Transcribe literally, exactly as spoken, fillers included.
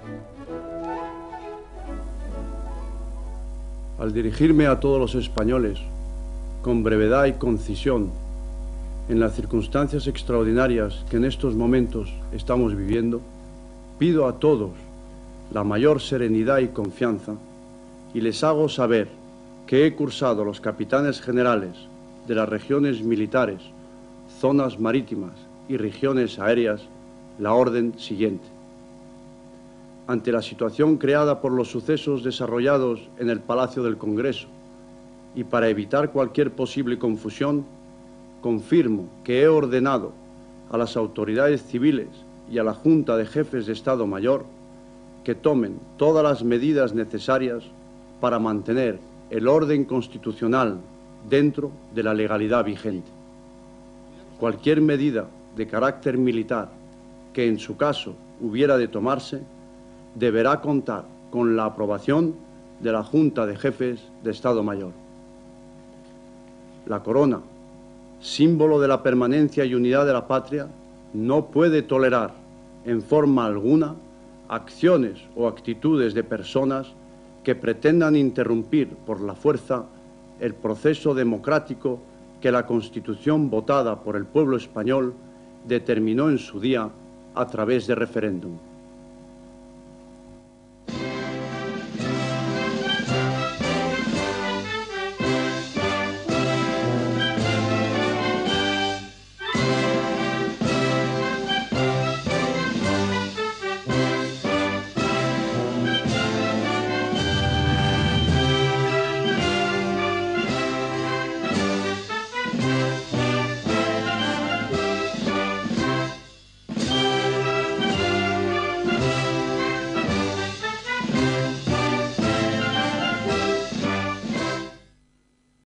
Al dirigirme a todos los españoles, con brevedad y concisión, en las circunstancias extraordinarias que en estos momentos estamos viviendo, pido a todos la mayor serenidad y confianza y les hago saber que he cursado a los capitanes generales de las regiones militares, zonas marítimas y regiones aéreas la orden siguiente. Ante la situación creada por los sucesos desarrollados en el Palacio del Congreso y para evitar cualquier posible confusión, confirmo que he ordenado a las autoridades civiles y a la Junta de Jefes de Estado Mayor que tomen todas las medidas necesarias para mantener el orden constitucional dentro de la legalidad vigente. Cualquier medida de carácter militar que en su caso hubiera de tomarse deberá contar con la aprobación de la Junta de Jefes de Estado Mayor. La corona, símbolo de la permanencia y unidad de la patria, no puede tolerar en forma alguna acciones o actitudes de personas que pretendan interrumpir por la fuerza el proceso democrático que la Constitución votada por el pueblo español determinó en su día a través de referéndum.